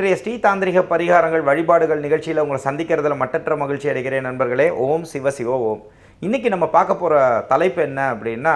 இன்றைய ஸ்ரீ தாந்திரிக பரிகாரங்கள் வழிபாடுகள் நிகழ்ச்சியில் உங்களை சந்திக்கிறதுல மட்டற்ற மகிழ்ச்சி அடைகிறேன் நண்பர்களே. ஓம் சிவ சிவ ஓம். இன்றைக்கி நம்ம பார்க்க போகிற தலைப்பு என்ன அப்படின்னா,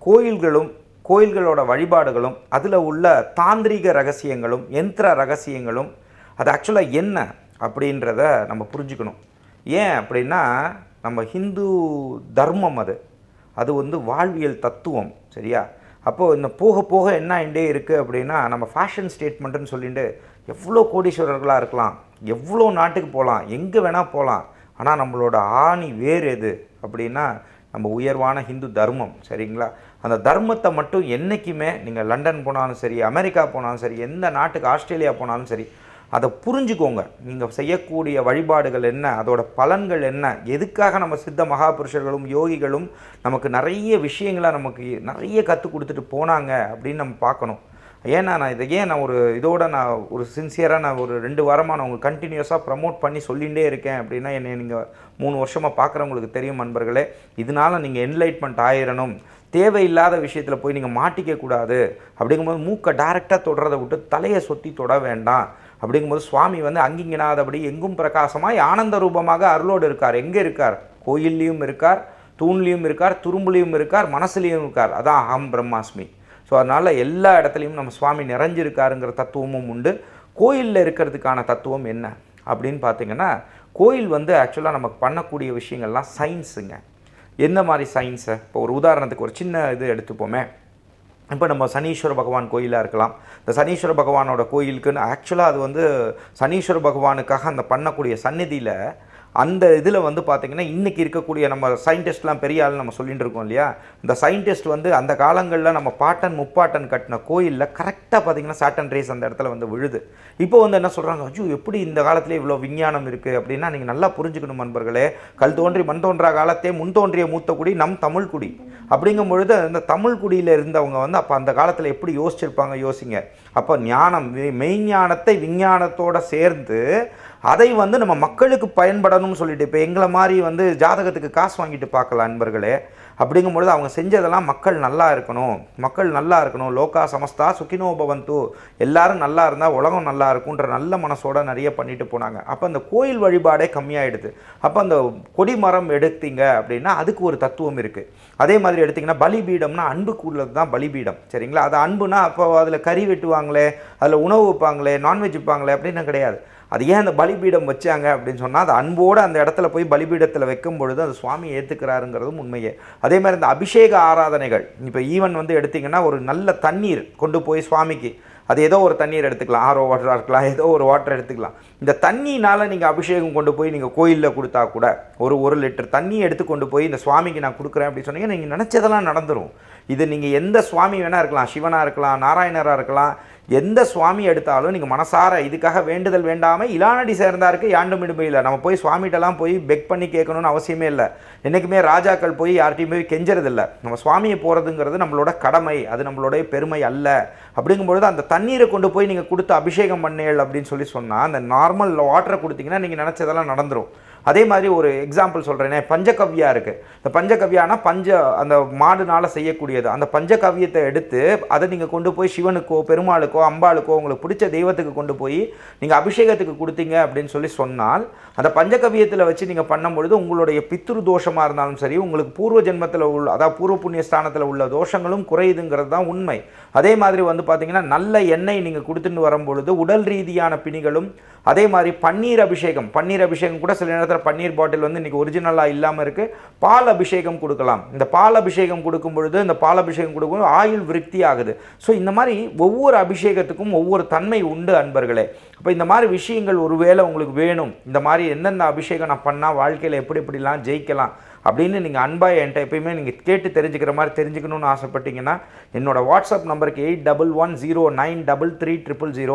கோயில்களோட வழிபாடுகளும் அதில் உள்ள தாந்திரிக ரகசியங்களும் யந்திர ரகசியங்களும் அது ஆக்சுவலாக என்ன அப்படின்றத நம்ம புரிஞ்சுக்கணும். ஏன் அப்படின்னா, நம்ம ஹிந்து தர்மம் அது வாழ்வியல் தத்துவம், சரியா? அப்போது இந்த போக போக என்ன ஆகிட்டே இருக்குது அப்படின்னா, நம்ம ஃபேஷன் ஸ்டேட்மெண்ட்டுன்னு சொல்லிட்டு எவ்வளோ கோடீஸ்வரர்களாக இருக்கலாம், எவ்வளோ நாட்டுக்கு போகலாம், எங்கே வேணால் போகலாம். ஆனால் நம்மளோட ஆணி வேறு எது அப்படின்னா நம்ம உயர்வான ஹிந்து தர்மம், சரிங்களா? அந்த தர்மத்தை மட்டும் என்றைக்குமே நீங்கள் லண்டன் போனாலும் சரி, அமெரிக்கா போனாலும் சரி, எந்த நாட்டுக்கு ஆஸ்திரேலியா போனாலும் சரி, அதை புரிஞ்சுக்கோங்க. நீங்கள் செய்யக்கூடிய வழிபாடுகள் என்ன, அதோட பலன்கள் என்ன, எதுக்காக நம்ம சித்த மகாபுருஷர்களும் யோகிகளும் நமக்கு நிறைய விஷயங்களை நமக்கு நிறைய கற்றுக் கொடுத்துட்டு போனாங்க அப்படின்னு நம்ம பார்க்கணும். ஏன்னா நான் ஒரு சின்சியராக நான் ஒரு 2 வாரமாக நான் உங்களுக்கு கண்டினியூஸாக ப்ரமோட் பண்ணி சொல்லிகிட்டே இருக்கேன். அப்படின்னா என்னை நீங்கள் 3 வருஷமாக பார்க்குறவங்களுக்கு தெரியும் நண்பர்களே. இதனால் நீங்கள் என்லைட்மெண்ட் ஆயிரணும், தேவையில்லாத விஷயத்தில் போய் நீங்கள் மாட்டிக்கக்கூடாது. அப்படிங்கும்போது மூக்கை டைரெக்டாக தொடுறதை விட்டு தலையை சொத்தி தொட வேண்டாம். அப்படிங்கும்போது சுவாமி அங்கிங்கனாதபடி எங்கும் பிரகாசமாய் ஆனந்த ரூபமாக அருளோடு இருக்கார். எங்கே இருக்கார்? கோயில்லையும் இருக்கார், தூண்லேயும் இருக்கார், துரும்புலையும் இருக்கார், மனசுலேயும் இருக்கார். அதான் அகம் பிரம்மாஸ்மி. ஸோ அதனால் எல்லா இடத்துலையும் நம்ம சுவாமி நிறைஞ்சிருக்காருங்கிற தத்துவமும் உண்டு. கோயிலில் இருக்கிறதுக்கான தத்துவம் என்ன அப்படின்னு பார்த்தீங்கன்னா, கோயில் ஆக்சுவலாக நமக்கு பண்ணக்கூடிய விஷயங்கள்லாம் சயின்ஸுங்க. எந்த மாதிரி சயின்ஸை? இப்போ ஒரு உதாரணத்துக்கு ஒரு சின்ன இது எடுத்துப்போமே. இப்போ நம்ம சனீஸ்வர பகவான் கோயிலாக இருக்கலாம். இந்த சனீஸ்வர பகவானோட கோயிலுக்குன்னு ஆக்சுவலாக அது சனீஸ்வர பகவானுக்காக அந்த பண்ணக்கூடிய சந்நிதியில் அந்த இதில் பார்த்திங்கன்னா இன்றைக்கி இருக்கக்கூடிய நம்ம சயின்டிஸ்ட்லாம் பெரிய ஆள் நம்ம சொல்லிட்டு இருக்கோம் இல்லையா, இந்த சயின்டிஸ்ட் அந்த காலங்களில் நம்ம பாட்டன் முப்பாட்டன் கட்டின கோயிலில் கரெக்டாக பார்த்திங்கன்னா சாட்டன் ரேஸ் அந்த இடத்துல விழுது. இப்போ என்ன சொல்கிறாங்க, ஐயோ எப்படி இந்த காலத்திலே இவ்வளோ விஞ்ஞானம் இருக்குது அப்படின்னா, நீங்கள் நல்லா புரிஞ்சுக்கணும் நண்பர்களே. கல் தோன்றி மண் தோன்றா காலத்தே முன் தோன்றிய மூத்த குடி நம் தமிழ் குடி. அப்படிங்கும் பொழுது அந்த தமிழ் குடியில் இருந்தவங்க அப்போ அந்த காலத்தில் எப்படி யோசிச்சிருப்பாங்க யோசிங்க. அப்போ ஞானம், மெய்ஞானத்தை விஞ்ஞானத்தோடு சேர்ந்து அதை நம்ம மக்களுக்கு பயன்படணும்னு சொல்லிட்டு, இப்போ எங்களை மாதிரி ஜாதகத்துக்கு காசு வாங்கிட்டு பார்க்கலாம் நண்பர்களே. அப்படிங்கும்பொழுது அவங்க செஞ்சதெல்லாம் மக்கள் நல்லா இருக்கணும், லோகா சமஸ்தா சுகினோ பவந்து, எல்லாரும் நல்லா இருந்தால் உலகம் நல்லா இருக்குன்ற நல்ல மனசோட நிறைய பண்ணிட்டு போனாங்க. அப்போ அந்த கோயில் வழிபாடே கம்மியாயிடுது. அப்போ அந்த கொடிமரம் எடுத்தீங்க அப்படின்னா அதுக்கு ஒரு தத்துவம் இருக்குது. அதே மாதிரி எடுத்திங்கன்னா பலிபீடம்னா அன்புக்கு உள்ளது தான் பலிபீடம், சரிங்களா? அது அன்புனா அப்போ அதில் கறி வெட்டுவாங்களே, அதில் உணவு வைப்பாங்களே, நான்வெஜ் வைப்பாங்களே அப்படின்னு கிடையாது. அது ஏன் அந்த பலிபீடம் வச்சாங்க அப்படின்னு சொன்னால், அது அன்போடு அந்த இடத்துல போய் பலிபீடத்தில் வைக்கும் பொழுது அது சுவாமி ஏற்றுக்கிறாருங்கிறதும் உண்மையே. அதே மாதிரி இந்த அபிஷேக ஆராதனைகள், இப்போ ஈவன் எடுத்திங்கன்னா ஒரு நல்ல தண்ணீர் கொண்டு போய் சுவாமிக்கு, அது ஏதோ ஒரு தண்ணீர் எடுத்துக்கலாம், ஆரோ வாட்டராக இருக்கலாம், ஏதோ ஒரு வாட்டர் எடுத்துக்கலாம். இந்த தண்ணினால் நீங்கள் அபிஷேகம் கொண்டு போய் நீங்கள் கோயிலில் கொடுத்தா கூட ஒரு லிட்டர் தண்ணி எடுத்து கொண்டு போய் இந்த சுவாமிக்கு நான் கொடுக்குறேன் அப்படின்னு சொன்னீங்கன்னா நீங்கள் நினச்சதெல்லாம் நடந்துடும். இது நீங்கள் எந்த சுவாமி வேணால் இருக்கலாம், சிவனாக இருக்கலாம், நாராயணராக இருக்கலாம், எந்த சுவாமி எடுத்தாலும் நீங்கள் மனசார இதுக்காக வேண்டுதல் வேண்டாமல் இலானடி சேர்ந்தாருக்கு யாண்டும் இடுமை இல்லை. நம்ம போய் சுவாமிகிட்டலாம் போய் பெக் பண்ணி கேட்கணும்னு அவசியமே இல்லை. என்றைக்குமே ராஜாக்கள் போய் யார்கிட்டையும் போய் கெஞ்சறதில்லை. நம்ம சுவாமியை போகிறதுங்கிறது நம்மளோட கடமை, அது நம்மளுடைய பெருமை அல்ல. அப்படிங்கும்பொழுது அந்த தண்ணீரை கொண்டு போய் நீங்கள் கொடுத்து அபிஷேகம் பண்ணேள் அப்படின்னு சொன்னால், அந்த நார்மல் வாட்டரை கொடுத்தீங்கன்னா நீங்கள் நினச்சதெல்லாம் நடந்துடும். அதே மாதிரி ஒரு எக்ஸாம்பிள் சொல்கிறேனே, பஞ்சகவ்யா இருக்குது. இந்த பஞ்சகவ்யானா அந்த மாடுனால் செய்யக்கூடியது. அந்த பஞ்சகவ்யத்தை எடுத்து அதை நீங்கள் கொண்டு போய் சிவனுக்கோ பெருமாளுக்கோ அம்பாளுக்கோ உங்களுக்கு பிடிச்ச தெய்வத்துக்கு கொண்டு போய் நீங்கள் அபிஷேகத்துக்கு கொடுத்தீங்க அப்படின்னு சொன்னால், அந்த பஞ்சகவ்யத்தில் வச்சு நீங்கள் பண்ணும்பொழுது உங்களுடைய பித்ரு தோஷமாக இருந்தாலும் சரி, உங்களுக்கு பூர்வ ஜென்மத்தில் அதாவது பூர்வ புண்ணிய ஸ்தானத்தில் உள்ள தோஷங்களும் குறையுதுங்கிறது தான் உண்மை. அதே மாதிரி பார்த்தீங்கன்னா நல்ல எண்ணெய் நீங்கள் கொடுத்துட்டு வரும்பொழுது உடல் ரீதியான பிணிகளும், அதே மாதிரி பன்னீர் அபிஷேகம் கூட சில நேரத்தில் பன்னீர் பாட்டில் இன்றைக்கி ஒரிஜினலாக இல்லாமல் இருக்குது, பால் அபிஷேகம் கொடுக்கலாம். இந்த பால் அபிஷேகம் கொடுக்கும் பொழுது ஆயுள் விருத்தி ஆகுது. ஸோ இந்த மாதிரி ஒவ்வொரு அபிஷேகத்துக்கும் ஒவ்வொரு தன்மை உண்டு அன்பர்களே. அப்போ இந்த மாதிரி விஷயங்கள் ஒருவேளை உங்களுக்கு வேணும், இந்த மாதிரி எந்தெந்த அபிஷேகம் நான் பண்ணால் வாழ்க்கையில் எப்படிலாம் ஜெயிக்கலாம் அப்படின்னு நீங்கள் அன்பாக என்கிட்ட எப்பயுமே நீங்கள் கேட்டு தெரிஞ்சுக்கிற மாதிரி தெரிஞ்சுக்கணும்னு ஆசைப்பட்டீங்கன்னா, என்னோடய வாட்ஸ்அப் நம்பருக்கு 8110933000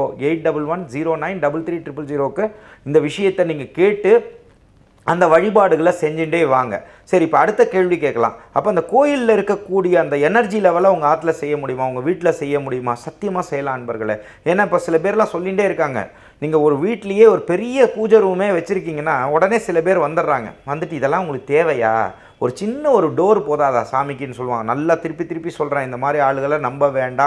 8110933000க்கு இந்த விஷயத்தை நீங்கள் கேட்டு அந்த வழிபாடுகளை செஞ்சுட்டே வாங்க. சரி, இப்போ அடுத்த கேள்வி கேட்கலாம். அப்போ அந்த கோயிலில் இருக்கக்கூடிய அந்த எனர்ஜி லெவலை உங்கள் ஆற்றுல செய்ய முடியுமா, உங்கள் வீட்டில் செய்ய முடியுமா? சத்தியமாக செய்யலாம் அன்பர்களே. ஏன்னா இப்போ சில பேர்லாம் சொல்லிகிட்டே இருக்காங்க, நீங்கள் ஒரு வீட்லேயே ஒரு பெரிய பூஜை ரூமே வச்சுருக்கீங்கன்னா உடனே சில பேர் வந்துட்டு இதெல்லாம் உங்களுக்கு தேவையா, ஒரு சின்ன ஒரு டோர் போதாதா சாமிக்குன்னு சொல்லுவாங்க. நல்லா திருப்பி சொல்கிறேன், இந்த மாதிரி ஆளுகளை நம்ப வேண்டாம்.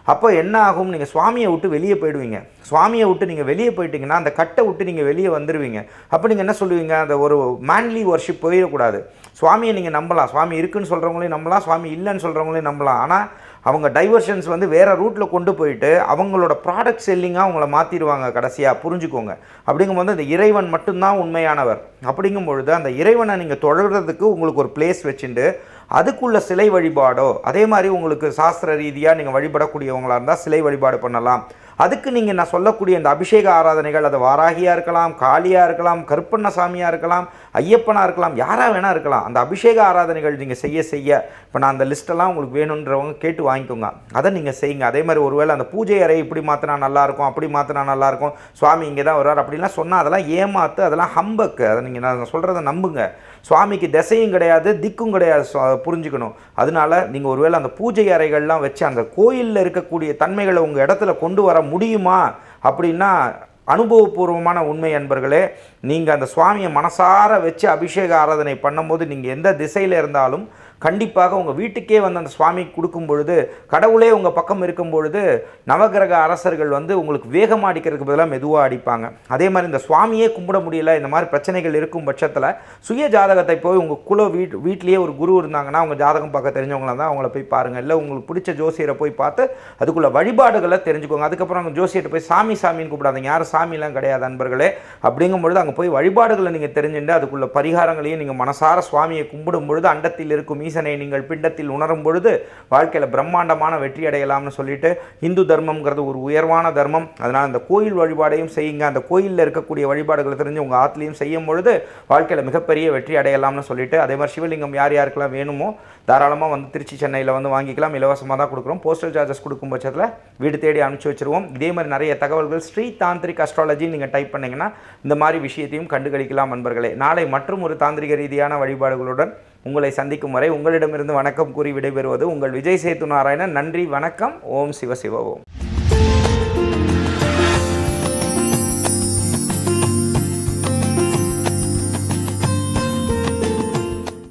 அப்போ என்ன ஆகும், நீங்கள் சுவாமியை விட்டு வெளியே போயிடுவீங்க. சுவாமியை விட்டு நீங்கள் வெளியே போயிட்டீங்கன்னா அந்த கட்டை விட்டு நீங்கள் வெளியே வந்துடுவீங்க. அப்போ நீங்கள் என்ன சொல்லுவீங்க, அந்த ஒரு மேன்லி வர்ஷிப் போயிடக்கூடாது. சுவாமியை நீங்கள் நம்பலாம், சுவாமி இருக்குன்னு சொல்கிறவங்களையும் நம்பலாம், சுவாமி இல்லைன்னு சொல்கிறவங்களையும் நம்பலாம். ஆனால் அவங்க டைவர்ஷன்ஸ் வந்து வேறு ரூட்டில் கொண்டு போயிட்டு அவங்களோட ப்ராடக்ட் செல்லிங்காக அவங்கள மாற்றிடுவாங்க கடைசியாக. புரிஞ்சுக்கோங்க. அப்படிங்கும்போது அந்த இறைவன் மட்டும்தான் உண்மையானவர். அப்படிங்கும் பொழுது அந்த இறைவனை நீங்கள் தொடர்றதுக்கு உங்களுக்கு ஒரு பிளேஸ் வச்சுட்டு அதுக்குள்ள சிலை வழிபாடோ, அதே மாதிரி உங்களுக்கு சாஸ்திர ரீதியாக நீங்கள் வழிபடக்கூடியவங்களாக இருந்தால் சிலை வழிபாடு பண்ணலாம். அதுக்கு நீங்கள் நான் சொல்லக்கூடிய இந்த அபிஷேக ஆராதனைகள், அது வாராகியாக இருக்கலாம், காளியாக இருக்கலாம், கருப்பண்ணசாமியாக இருக்கலாம், ஐயப்பனாக இருக்கலாம், யாராக வேணால் இருக்கலாம். அந்த அபிஷேக ஆராதனைகள் நீங்கள் செய்ய செய்ய, இப்போ நான் அந்த லிஸ்ட்டெல்லாம் உங்களுக்கு வேணுன்றவங்க கேட்டு வாங்கிக்கோங்க, அதை நீங்கள் செய்யுங்க. அதே மாதிரி ஒருவேளை அந்த பூஜை அறை இப்படி மாற்றினா நல்லாயிருக்கும், அப்படி மாற்றினா நல்லாயிருக்கும், சுவாமி இங்கே தான் வருவார் அப்படின்லாம் சொன்னால் அதெல்லாம் ஏமாத்து, அதெல்லாம் ஹம்பக்கு. அதை நீங்கள் நான் சொல்கிறத நம்புங்க. சுவாமிக்கு திசையும் கிடையாது, திக்கும் கிடையாது, புரிஞ்சுக்கணும். அதனால நீங்கள் ஒருவேளை அந்த பூஜை அறைகள்லாம் வச்சு அந்த கோயிலில் இருக்கக்கூடிய தன்மைகளை உங்கள் இடத்துல கொண்டு வர முடியுமா அப்படின்னா, அனுபவபூர்வமான உண்மை அன்பர்களே, நீங்கள் அந்த சுவாமியை மனசார வச்சு அபிஷேக ஆராதனை பண்ணும்போது நீங்கள் எந்த திசையில் இருந்தாலும் கண்டிப்பாக உங்கள் வீட்டுக்கே வந்து அந்த சுவாமி கொடுக்கும் பொழுது, கடவுளே உங்கள் பக்கம் இருக்கும் பொழுது, நவகிரக அரசர்கள் வந்து உங்களுக்கு வேகமாக அடிக்கிறதுக்கு பதிலாக மெதுவாக அடிப்பாங்க. அதே மாதிரி இந்த சுவாமியே கும்பிட முடியல, இந்த மாதிரி பிரச்சனைகள் இருக்கும் பட்சத்தில் சுய ஜாதகத்தை போய் உங்கள் குல வீட்லேயே ஒரு குரு இருந்தாங்கன்னா அவங்க ஜாதகம் பார்க்க தெரிஞ்சவங்களா தான் அவங்கள போய் பாருங்கள். இல்லை உங்களுக்கு பிடிச்ச ஜோசியரை போய் பார்த்து அதுக்குள்ள வழிபாடுகளை தெரிஞ்சுக்கோங்க. அதுக்கப்புறம் அங்கே ஜோசியர்கிட்ட போய் சாமி சாமின்னு கூப்பிடாதீங்க, யாரும் சாமிலாம் கிடையாது அன்பர்களே. அப்படிங்கும் பொழுது அங்கே போய் வழிபாடுகளை நீங்கள் தெரிஞ்சுட்டு அதுக்குள்ள பரிகாரங்களையும் நீங்கள் மனசார சுவாமியை கும்பிடும் பொழுது அண்டத்தில் இருக்கும் ஈசனை நீங்கள் பிண்டத்தில் உணரும் பொழுது வாழ்க்கையில் பிரம்மாண்டமான வெற்றி அடையலாம்னு சொல்லிட்டு, இந்து தர்மம்ங்கிறது ஒரு உயர்வான தர்மம். அதனால் அந்த கோயில் வழிபாடையும் செய்யுங்க. அந்த கோயிலில் இருக்கக்கூடிய வழிபாடுகளை தெரிஞ்சு உங்கள் ஆற்றுலையும் செய்யும் பொழுது வாழ்க்கையில் மிகப்பெரிய வெற்றி அடையலாம்னு சொல்லிட்டு, அதே மாதிரி சிவலிங்கம் யார் யாருக்கெல்லாம் வேணுமோ தாராளமாக வந்து திருச்சி சென்னையில் வந்து வாங்கிக்கலாம். இலவசமாக தான் கொடுக்குறோம். போஸ்டல் சார்ஜஸ் கொடுக்கும் பட்சத்தில் வீடு தேடி அனுப்பிச்சி வச்சுருவோம். இதே மாதிரி நிறைய தகவல்கள் ஸ்ரீ தாந்திரிக் அஸ்ட்ராலஜி நீங்கள் டைப் பண்ணிங்கன்னா இந்த மாதிரி விஷயத்தையும் கண்டுகளிக்கலாம் நண்பர்களே. நாளை மற்றும் ஒரு தாந்திரிக ரீதியான வழிபாடுகளுடன் உங்களை சந்திக்கும் வரை உங்களிடமிருந்து வணக்கம் கூறி விடைபெறுவது உங்கள் விஜய் சேத்து நாராயணன். நன்றி, வணக்கம். ஓம் சிவ சிவ ஓம்.